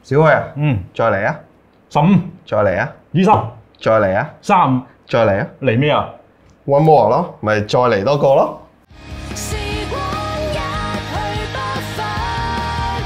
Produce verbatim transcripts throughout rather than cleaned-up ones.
小許啊， 嗯， 再嚟啊， 十五、 再嚟啊， 二十、 再嚟啊， 三五， 再嚟啊嚟咩啊？ ，one more 咯，咪再嚟多個咯。 時光一去不返，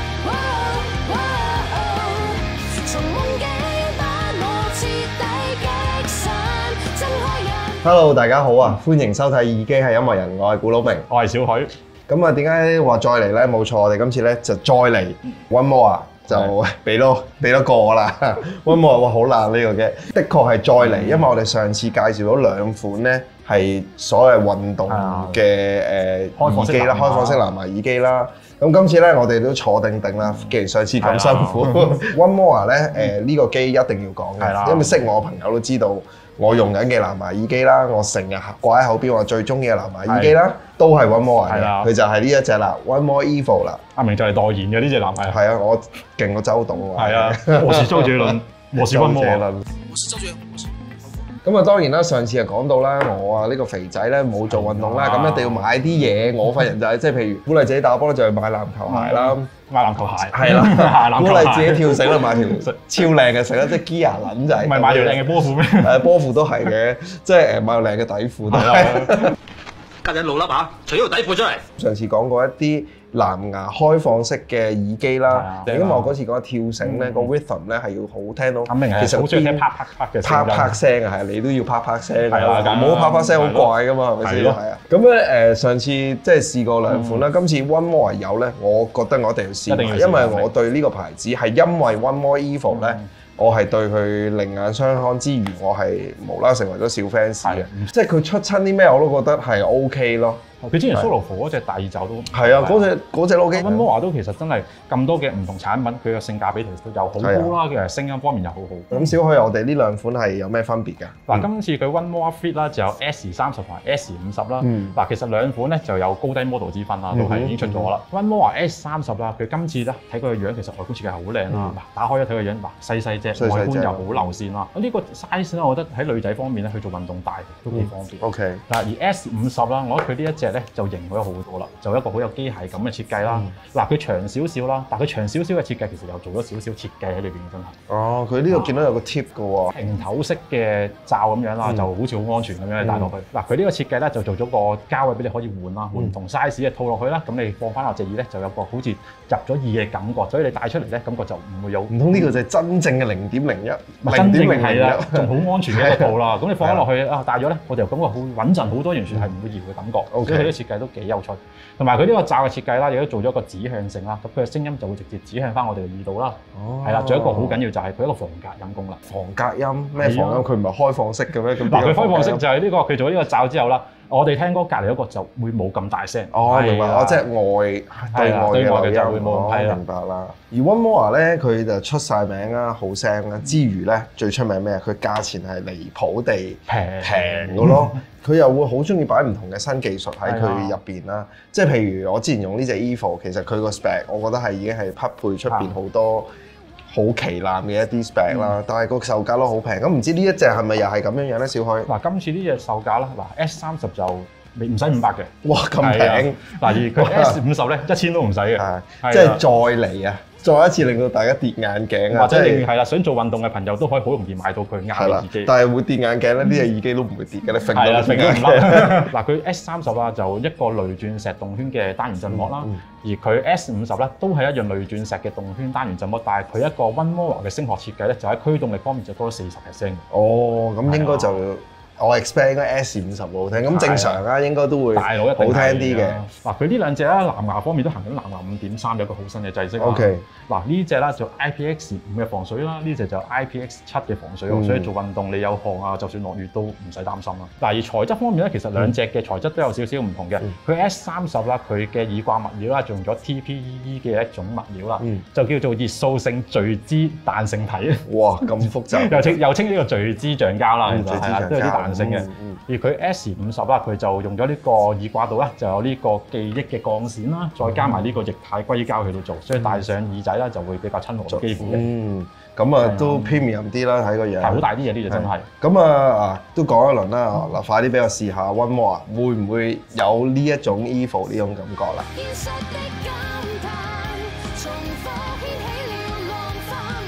從夢境把我徹底擊散，睜開眼。 Hello，大家好啊，歡迎收睇耳機係音樂人，我係古老明。 我係小許。 咁啊，點解話再嚟咧？冇錯，我哋今次咧就再嚟 one more 啊，就俾多俾多個我啦。one more 哇，好難呢個嘅，的確係再嚟，因為我哋上次介紹咗兩款咧係所謂運動嘅誒耳機啦，開放式藍牙耳機啦。咁今次咧，我哋都坐定定啦。既然上次咁辛苦，one more 咧誒呢個機一定要講嘅，因為識我嘅朋友都知道。我用緊嘅藍牙耳機啦，我成日掛喺口邊，我最中意嘅藍牙耳機啦，都係 one more 嘅，佢就係呢一隻啦 ，one more Evo 啦。 阿明就係代言嘅呢隻藍牙。 係啊，我勁過周董喎。 係啊，我是周杰倫，我是 one more。 我是周杰倫。 咁啊，當然啦，上次就講到啦，我啊呢個肥仔咧冇做運動啦，咁一定要買啲嘢。我份人就係即係譬如鼓勵自己打波咧，就去買籃球鞋啦， 買籃球鞋。 係啦，鼓勵自己跳繩啦，買條超靚嘅繩啦，即係 Gear 撚仔。 唔係買條靚嘅波褲咩？ 誒波褲都係嘅，即係誒買條靚嘅底褲都係。 家陣老笠嚇，除咗條底褲出嚟。 上次講過一啲藍牙開放式嘅耳機啦，因為我嗰次講跳繩咧，個 rhythm 咧係要好聽到， 其實好中意聽啪啪啪嘅啪啪聲啊，係你都要啪啪聲㗎， 係啦， 冇啪啪聲好怪㗎嘛，係咪先？係啊，咁咧誒上次即係試過兩款啦，今次 one more 有咧，我覺得我一定要試，因為我對呢個牌子係因為 one more Evo 咧。我係對佢另眼相看之餘，我係無啦成為咗小 fans 嘅，即係佢出親啲咩我都覺得係 OK 咯。 佢之前 Solo 嗰隻大耳罩都係啊，嗰隻嗰隻 logo。 one more 都其實真係咁多嘅唔同產品，佢嘅性價比其實又好高啦，其實聲音方面又好好。 咁小許，我哋呢兩款係有咩分別㗎？ 嗱，今次佢 one more Fit 啦，就有 S 三十同埋 S 五十啦。嗱，其實兩款咧就有高低 model 之分啦，都係已經出咗啦。one more S 三十啦，佢今次咧睇佢個樣，其實外觀設計好靚啦。嗱，打開一睇個樣，嗱細細隻，外觀又好流線啦。咁呢個 size 咧，我覺得喺女仔方面咧，去做運動大都幾方便。 OK。嗱， 而 S 五十啦，我覺得佢呢一隻咧就型咗好多啦，就一個好有機械感嘅設計啦。嗱、嗯，佢長少少啦，但係佢長少少嘅設計其實又做咗少少設計喺裏邊，真係。哦， 佢呢度見到有個 tip 嘅喎， 平頭式嘅罩咁樣啦，嗯、就好似好安全咁樣戴落去。嗱、嗯，佢呢個設計咧就做咗個膠位俾你可以換啦，換唔同 size 嘅套落去啦，咁你放翻落隻耳咧就有個好似入咗耳嘅感覺，所以你戴出嚟咧感覺就唔會有。唔通呢個就係真正嘅零點零一？ 真正係啦，仲好安全嘅一個套啦。咁你放翻落去啊，戴咗咧，我哋又感覺好穩陣好多，完全係唔會搖嘅感覺。所以佢啲設計都幾有趣。同埋佢呢個罩嘅設計啦，亦都做咗一個指向性啦，咁佢嘅聲音就會直接指向翻我哋嘅耳道啦。哦，係啦，仲有一個好緊要就係佢一個防隔音功能。防隔音咩防音？佢唔係開放式嘅咩？咁嗱，佢開放式就係呢個，佢做呢個罩之後啦，我哋聽歌隔離嗰個就會冇咁大聲。哦，明白。哦，即係外對外對外嘅就會冇。係明白啦。而 one more 咧，佢就出晒名啦，好聲啦，之餘咧最出名咩？佢價錢係離譜地平平嘅咯。佢又會好中意擺唔同嘅新技術喺佢入邊啦，即係譬如我之前用呢隻 Evo， 其實佢個 spec 我覺得係已經係匹配出邊好多好旗艦嘅一啲 spec 啦，嗯、但係個售價都好平。咁唔知呢一隻係咪又係咁樣樣咧？小許嗱， 今次呢隻售價啦，嗱 S 三十就你唔使五百嘅， 哇咁平！ 嗱而佢 S 五十咧一千都唔使嘅， 即係再嚟啊！再一次令到大家跌眼鏡啊！ 或者係係啦，想做運動嘅朋友都可以好容易買到佢啱嘅耳機。 但係會跌眼鏡咧，呢隻耳機都唔會跌嘅，你揈到揈都唔甩。嗱，佢 S 三十啦，就一個雷鑽石動圈嘅單元振膜啦，而佢 S 五十咧都係一樣雷鑽石嘅動圈單元振膜，但係佢一個 one more 嘅聲學設計咧，就喺驅動力方面就多咗四十 percent。 哦，咁應該就。我 expect 應該 S 五十好聽，咁正常啊，應該都會大佬一定好聽啲嘅。嗱，佢呢兩隻咧藍牙方面都行緊藍牙五點三，有個好新嘅制式。OK，嗱呢隻咧就 I P X 五嘅防水啦，呢隻就 I P X 七嘅防水，所以做運動你有汗啊，就算落雨都唔使擔心啦。嗱，而材質方面咧，其實兩隻嘅材質都有少少唔同嘅。佢 S 三十啦，佢嘅耳掛物料啦，用咗 T P E E 嘅一種物料啦，就叫做熱塑性聚酯彈性體。哇，咁複雜！又稱又稱呢個聚酯橡膠啦，其實係啦，都有啲彈性嘅。而佢 S 五十啦，佢就用咗呢個耳掛度咧，就有呢個記憶嘅鋼線啦，再加埋呢個液態硅膠去到做，所以戴上耳仔咧就會比較親和肌膚嘅。嗯，咁啊都 premium 啲啦，睇個樣。係好大啲嘢呢隻真係。咁啊啊都講一輪啦，嗱快啲俾我試下 one more 啊，會唔會有呢一種 Evo 呢種感覺啦？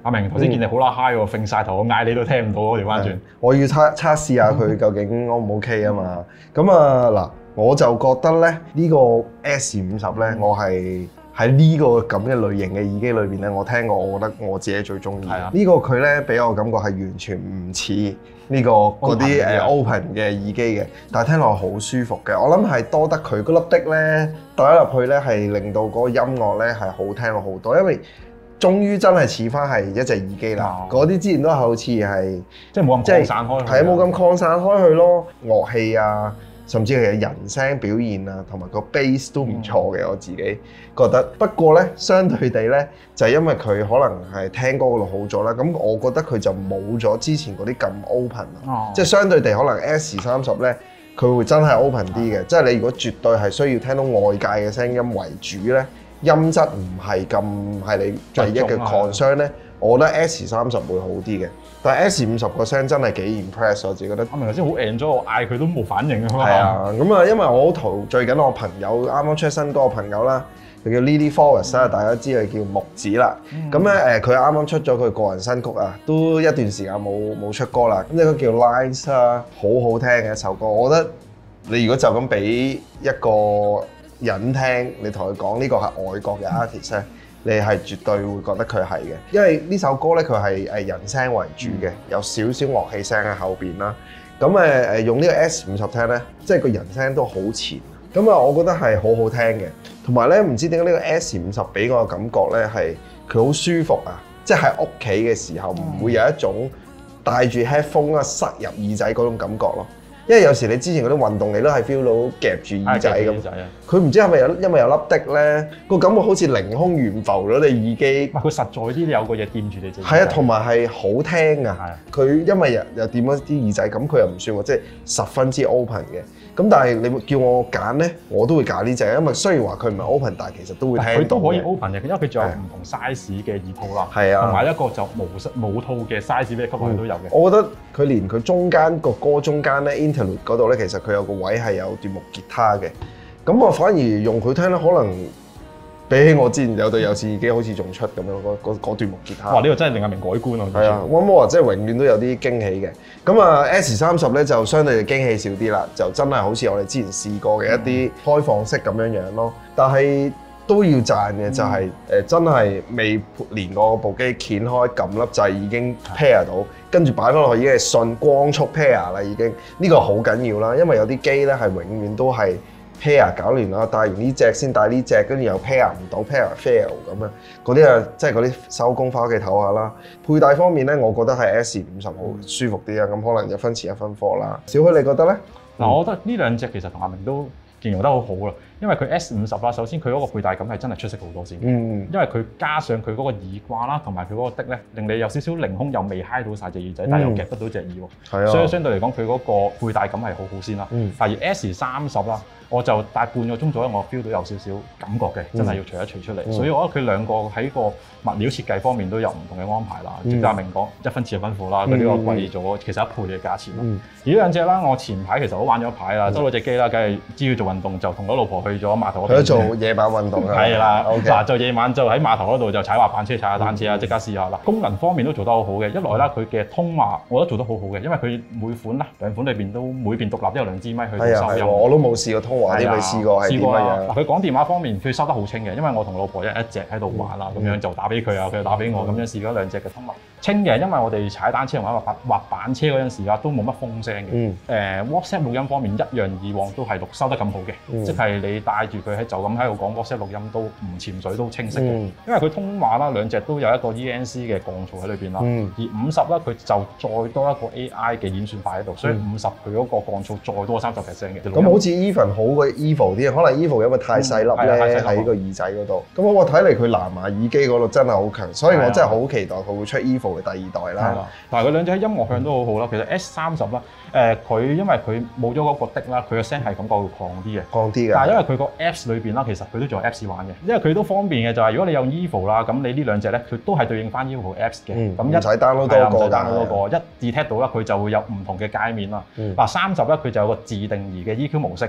阿明頭先見你好啦 high 喎，揈曬頭，我嗌你都聽唔到喎，調翻轉。 我要測測試下佢究竟 O 唔 OK 啊嘛。咁啊嗱，我就覺得咧呢個 S 五十咧，我係喺呢個咁嘅類型嘅耳機裏邊咧，我聽過，我覺得我自己最中意。呢個佢咧俾我感覺係完全唔似呢個嗰啲誒 open 嘅耳機嘅，但係聽落好舒服嘅。我諗係多得佢嗰粒的咧戴咗入去咧，係令到嗰個音樂咧係好聽咗好多，因為終於真係似翻係一隻耳機啦。嗰啲之前都係好似係即係冇咁擴散開， 係啊，冇咁擴散開去咯。樂器啊，甚至係人聲表現啊，同埋個 bass 都唔錯嘅，嗯、我自己覺得。不過咧，相對地咧，就係、因為佢可能係聽歌嗰度好咗啦，咁我覺得佢就冇咗之前嗰啲咁 open 啊。哦、即係相對地，可能 S 三十咧，佢會真係 open 啲嘅。嗯、即係你如果絕對係需要聽到外界嘅聲音為主咧，音質唔係咁係你唯一嘅 concern 咧，我覺得 S 三十會好啲嘅。但係 S 五十個聲真係幾 impress， 我自己覺得。 我明頭先好 enjoy，我嗌佢都冇反應啊。 係啊，咁啊，因為我好陶最近我朋友啱啱出新歌嘅朋友啦，佢叫 Lily Forest 啦、嗯，大家知佢叫木子啦。咁咧誒，佢啱啱出咗佢個人新曲啊，都一段時間冇冇出歌啦。咁呢個叫 Lines 啦，好好聽嘅一首歌。我覺得你如果就咁俾一個人聽，你同佢講呢個係外國嘅 artist 咧。你係絕對會覺得佢係嘅，因為呢首歌咧佢係誒人聲為主嘅，有少少樂器聲喺後邊啦。咁誒誒用呢個 S 五十聽咧，即係個人聲都好前。咁啊，我覺得係好好聽嘅。同埋咧，唔知點解呢個 S 五十俾我嘅感覺咧係佢好舒服啊！即係喺屋企嘅時候唔會有一種戴住 headphone 啊塞入耳仔嗰種感覺咯。因為有時你之前嗰啲運動你都係 feel 到夾住耳仔咁，佢唔知係咪有因為有粒的咧，個感覺好似凌空懸浮咗你耳機。 佢實在啲，有個嘢掂住你隻耳仔。 係啊，同埋係好聽啊！佢因為又又掂咗啲耳仔，咁佢又唔算話即係十分之 open 嘅。咁但係你叫我揀咧，我都會揀呢隻，因為雖然話佢唔係 open，但係其實都會聽到。佢都可以 open 嘅，因為佢仲有唔同 size 嘅耳套啦。 係啊， 同埋一個就冇冇套嘅 size 俾你吸落去都有嘅。 我覺得佢連佢中間個歌中間咧 interlude 嗰度咧，其實佢有個位係有段木吉他嘅。咁我反而用佢聽咧，可能比起我之前有對有線耳機好似仲出咁樣嗰段木吉他。 哇！呢個真係令阿明改觀啊！ 係啊，我冇話即係永遠都有啲驚喜嘅。咁啊 S 三十咧就相對嘅驚喜少啲啦，就真係好似我哋之前試過嘅一啲開放式咁樣樣咯。但係都要讚嘅就係、是、誒、嗯、真係未連過部機掀開撳粒掣已經 pair 到，跟住擺翻落去已經係順光速 pair 啦已經。呢、這個好緊要啦，因為有啲機咧係永遠都係 pair 搞亂啦，戴完呢隻先戴呢隻，跟住又 pair 唔到 pair fail 咁樣，嗰啲啊即係嗰啲收工翻屋企唞下啦。佩戴方面咧，我覺得係 S 五十好舒服啲啊，咁可能一分錢一分貨啦。小許你覺得咧？嗱、 嗯，我覺得呢兩隻其實同阿明都形容得好好啦，因為佢 S 五十啦，首先佢嗰個佩戴感係真係出色好多先，嗯、因為佢加上佢嗰個耳掛啦，同埋佢嗰個的咧，令你有少少凌空又未揩到晒隻耳仔，嗯、但係又夾得到隻耳喎，嗯、所以相對嚟講佢嗰個佩戴感係好好先啦。嗯、但係 S 三十啦。我就戴半個鐘左右，我 feel 到有少少感覺嘅，真係要除一除出嚟。嗯、所以我覺得佢兩個喺個物料設計方面都有唔同嘅安排啦。正如阿明講，一分錢一分貨啦，佢呢、嗯、個貴咗其實一倍嘅價錢啦。嗯、而呢兩隻啦，我前排其實我玩咗一排啦，收到隻機啦，梗係知要做運動就同我老婆去咗碼頭嗰邊。去咗做夜晚運動啊？係啦，嗱就夜晚就喺碼頭嗰度就踩滑板車、踩下單車啊，即刻試下啦。功能方面都做得好好嘅，一來啦佢嘅通話我覺得做得好好嘅，因為佢每款啦兩款裏邊都每邊獨立都有兩支咪去收音。我都冇試過通話，啲未試過。試過啊！嗱，佢講電話方面，佢收得好清嘅，因為我同老婆一一隻喺度玩啦，咁、嗯、樣就打俾佢啊，佢又打俾我，咁、嗯、樣試咗兩隻嘅通話清嘅，因為我哋踩單車同埋滑滑板車嗰陣時啊，都冇乜風聲嘅。誒、嗯呃、WhatsApp 錄音方面一樣，以往都係錄收得咁好嘅，嗯、即係你帶住佢喺就咁喺度講 WhatsApp 錄音都唔潛水都清晰嘅。嗯、因為佢通話啦，兩隻都有一個 E N C 嘅降噪喺裏邊啦，嗯、而五十咧佢就再多一個 A I 嘅演算法喺度，所以五十佢嗰個降噪再多三十 percent 嘅。咁、嗯、好似 Even 好過 Evo 啲。可能 Evo 因為太細粒咧喺個耳仔嗰度，咁我睇嚟佢藍牙耳機嗰度真係好強，所以我真係好期待佢會出 Evo 嘅第二代啦。但係佢兩隻喺音樂上都好好啦。其實 S 三十啦，誒佢因為佢冇咗嗰個的啦，佢嘅聲係感覺會擴啲嘅，擴啲嘅。但係因為佢個 Apps 裏邊啦，其實佢都仲有 Apps 玩嘅，因為佢都方便嘅就係如果你有 Evo 啦，咁你呢兩隻咧佢都係對應翻 Evo Apps 嘅，咁一唔使 download 多個，download 多個，一 detect 到啦佢就會有唔同嘅界面啦。嗱三十咧佢就有個自定義嘅 E Q 模式，咁樣你嗰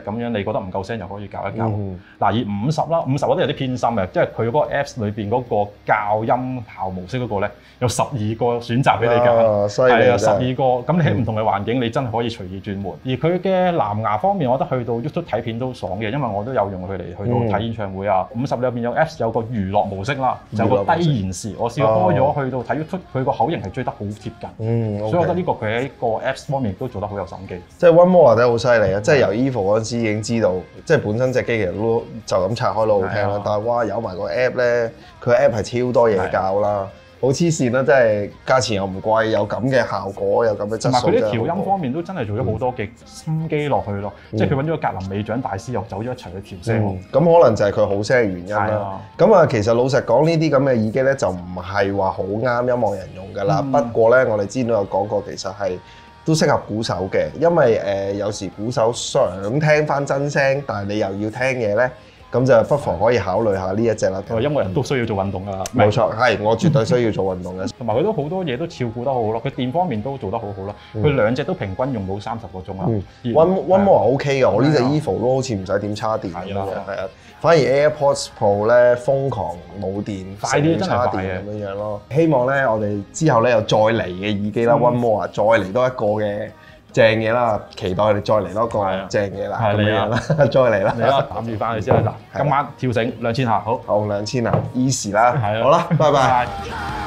覺得唔夠聲，就可以校一校。嗱、嗯，而五十啦，五十我覺得有啲偏心嘅，即係佢嗰個 Apps 裏邊嗰個校音效模式嗰個咧，有十二個選擇俾你揀，係啊，十二個。咁你喺唔同嘅環境，你真係可以隨意轉換。而佢嘅藍牙方面，我覺得去到 YouTube 睇片都爽嘅，因為我都有用佢嚟去到睇演唱會啊。五十裏邊有 Apps 有個娛樂模式啦，就有個低延時。我試過開咗去到睇 YouTube，佢個口型係追得好貼近。嗯，所以我覺得呢個佢喺個 Apps 方面都做得好有心機。 即係 One More 真係好犀利啊！即係由 Evo 嗰陣時已經知道，即係本身隻機其實都就咁拆開都好聽啦。但係哇，有埋個 App 咧，佢 App 係超多嘢教啦。好黐線啦！真係價錢又唔貴，有咁嘅效果，有咁嘅質素。同埋佢啲調音方面都真係做咗好多嘅心機落去咯，嗯、即係佢揾咗個格林美獎大師又走咗一齊去調聲。咁、嗯、可能就係佢好聲嘅原因啦。咁啊，其實老實講，呢啲咁嘅耳機咧就唔係話好啱音樂人用㗎啦。嗯、不過咧，我哋之前都有講過，其實係都適合鼓手嘅，因為誒、呃、有時鼓手想聽翻真聲，但係你又要聽嘢咧。咁就不妨可以考慮下呢一隻啦。 音樂人都需要做運動㗎， 冇錯，係我絕對需要做運動嘅。 同埋佢都好多嘢都照顧得好好咯，佢電方面都做得好好咯。佢、嗯、兩隻都平均用到三十個鐘啦。 嗯、One One More OK 嘅，我呢隻 Evo 都好似唔使點叉電咁樣，係啊。反而 AirPods Pro 咧瘋狂冇電， 快啲真係快嘅咁樣樣咯。希望咧我哋之後咧又再嚟嘅耳機啦、嗯、，One More 啊，再嚟多一個嘅。正嘢啦，期待你再嚟多個正嘢啦，咁樣啦，再嚟啦， 嚟啦，攬住翻去先啦。嗱，今晚跳繩兩千下，好， 好兩千啊，easy啦，好啦，拜拜。